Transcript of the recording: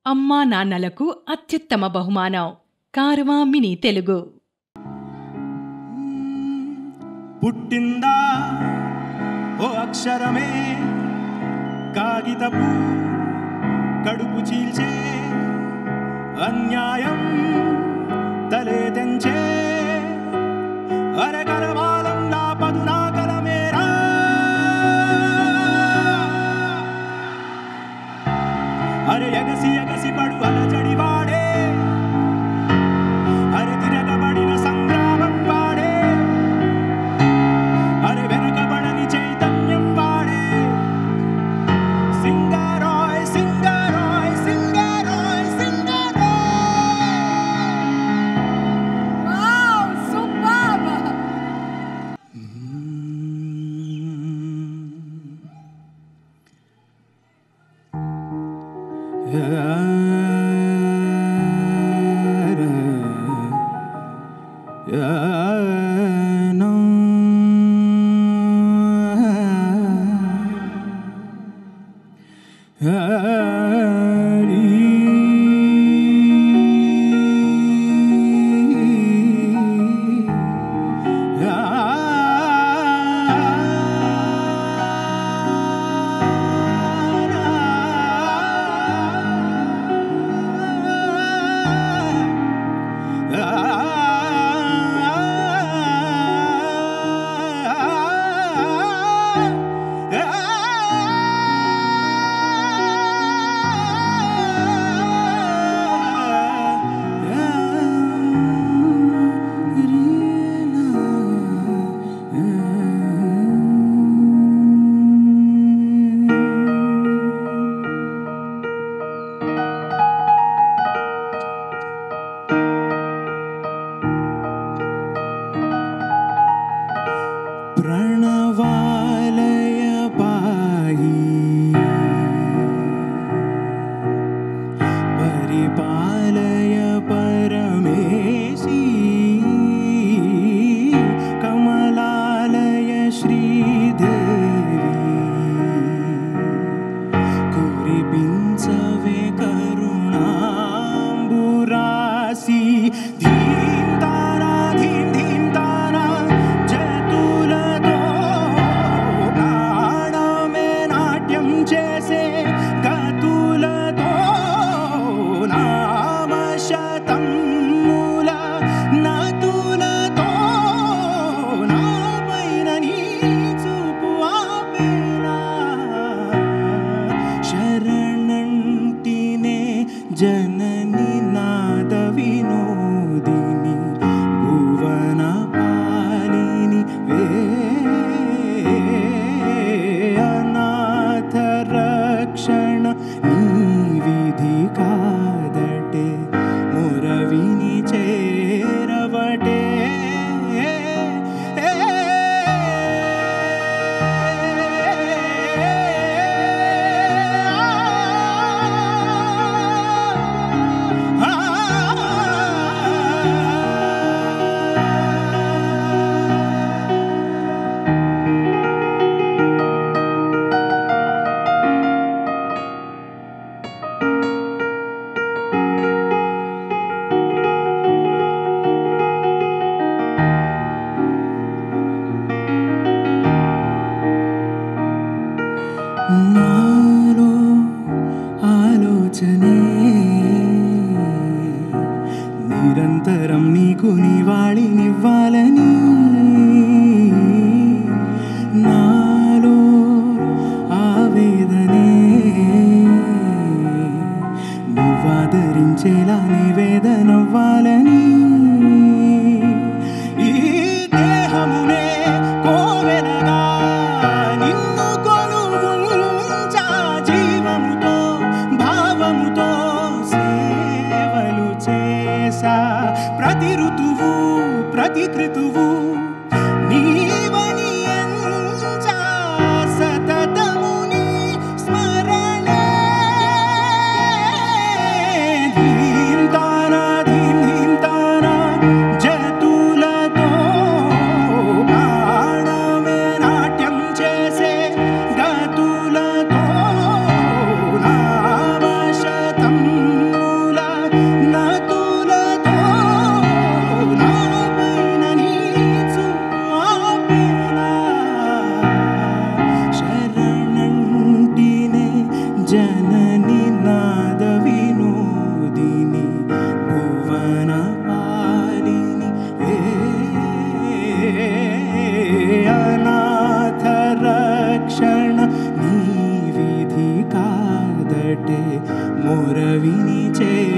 అమ్మా నాన్నలకు అత్యుత్తమ బహుమానం కారవా మినీ తెలుగు. పుట్టిందా ఓ అక్షరమే కాగితపు కడుపు చీల్చే అన్యాయం తలే తెంచే అరగరవాలం లాపదు నాగల మేరా అరే ఎగసి ఎగసి పడు అలజడి వాడే అరే తిరగబడిన సంగ్రామం వాడే అరే వెనకబడని చైతన్యం వాడే సింగారాయ్ సింగారాయ్ సింగారాయ్ సింగారాయ్. Wow superb. ప్రణవాలయ పాహి పరిపాలయ పరమేశి కమలాలయ శ్రీదేవి కురిపించవే కరుణాంబురాసి ధీం తారా ధీం ధీం తారా జతులతో ప్రాణమే నాట్యం చేసే గతులతో నామశతం మూల నతులతో నా పైన నీ చూపు ఆపేలా శరణంటినే జనని నాద వినోదిని భువన పాలిని అనాథ రక్షణ నీ విధి కాదటే మురవిని చేరవటే నాలో ఆలోచనే నిరంతరం నీకు నివాళినివ్వాలని నాలో ఆవేదనే నువ్వాదరించేలా నివేదనవ్వాలని ఈ దేహమునే కోవెలగా నిన్ను కొలువుంచా జీవముతో భావముతో సేవలు చేసా ప్రతి ఋతువు ప్రతి కృతువు నీవని ఎంచా సతతము నీ స్మరణే ధీం తారా ధీం ధీం మొరవిని చేరా